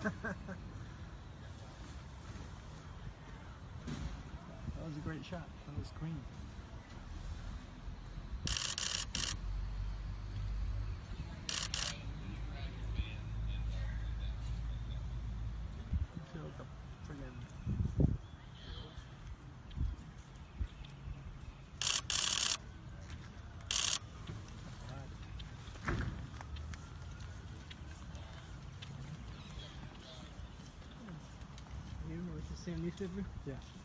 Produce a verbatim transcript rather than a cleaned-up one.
That was a great shot. That was clean. I feel like a friggin' You know, it's the same newspaper? Yeah.